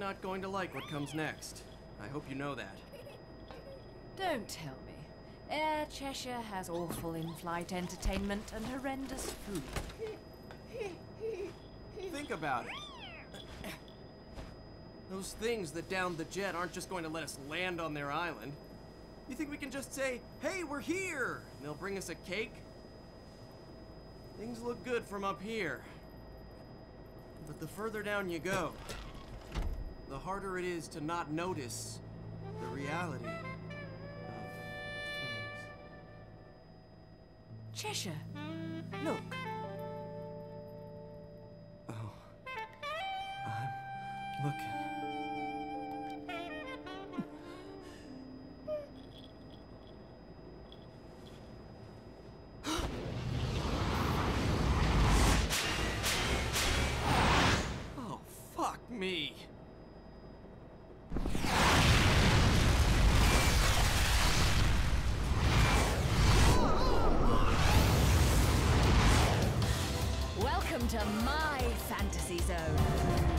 not going to like what comes next. I hope you know that. Don't tell me. Air Cheshire has awful in-flight entertainment and horrendous food. Think about it. Those things that downed the jet aren't just going to let us land on their island. You think we can just say, "Hey, we're here!" and they'll bring us a cake? Things look good from up here. But the further down you go, the harder it is to not notice the reality of things. Cheshire, look. Oh, I'm looking. Oh, fuck me. Welcome to my fantasy zone.